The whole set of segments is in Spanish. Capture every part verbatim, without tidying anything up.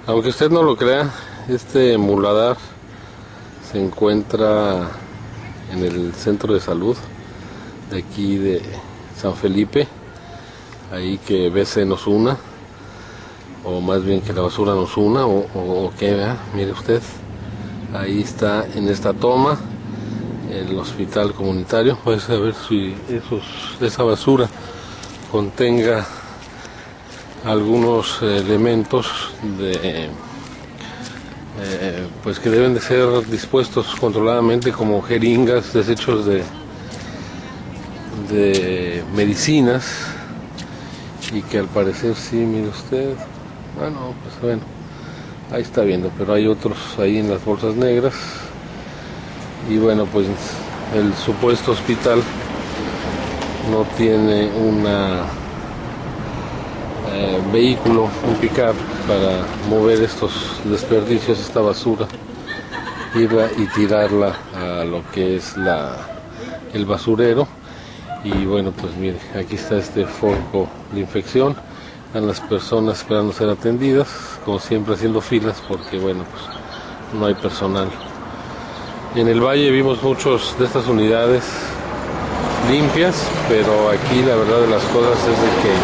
Aunque usted no lo crea, este muladar se encuentra en el centro de salud de aquí de San Felipe, ahí que B C nos una, o más bien que la basura nos una, o, o, o que vea, mire usted, ahí está en esta toma el hospital comunitario. Voy a ver si esos, esa basura contenga algunos elementos de eh, pues que deben de ser dispuestos controladamente, como jeringas, desechos de de medicinas, y que al parecer sí, mire usted, bueno, pues bueno, ahí está viendo, pero hay otros ahí en las bolsas negras. Y bueno, pues el supuesto hospital no tiene una eh, vehículo, un pick-up para mover estos desperdicios, esta basura, irla y tirarla a lo que es la el basurero. Y bueno, pues mire, aquí está este foco de infección, están las personas esperando ser atendidas, como siempre haciendo filas, porque bueno, pues no hay personal. En el valle vimos muchos de estas unidades limpias, pero aquí la verdad de las cosas es de que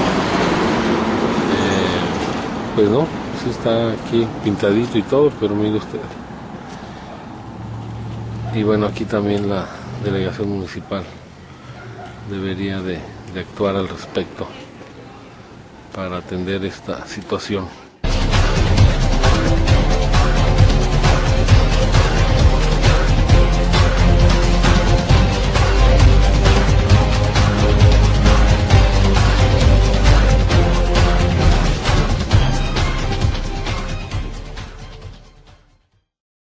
eh, pues no, sí está aquí pintadito y todo, pero mire usted. Y bueno, aquí también la delegación municipal debería de, de actuar al respecto para atender esta situación.